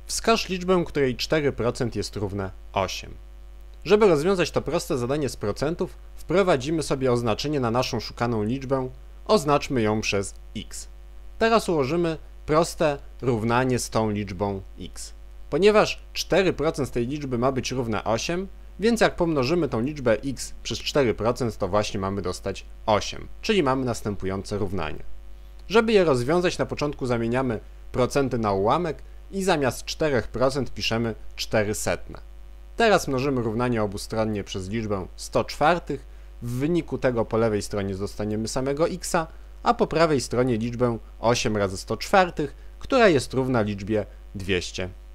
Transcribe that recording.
Wskaż liczbę, której 4% jest równe 8. Żeby rozwiązać to proste zadanie z procentów, wprowadzimy sobie oznaczenie na naszą szukaną liczbę, oznaczmy ją przez x. Teraz ułożymy proste równanie z tą liczbą x. Ponieważ 4% z tej liczby ma być równe 8, więc jak pomnożymy tą liczbę x przez 4%, to właśnie mamy dostać 8, czyli mamy następujące równanie. Żeby je rozwiązać, na początku zamieniamy procenty na ułamek i zamiast 4% piszemy 400. Teraz mnożymy równanie obustronnie przez liczbę 100/4, w wyniku tego po lewej stronie dostaniemy samego x, a po prawej stronie liczbę 8 razy 100/4, która jest równa liczbie 200.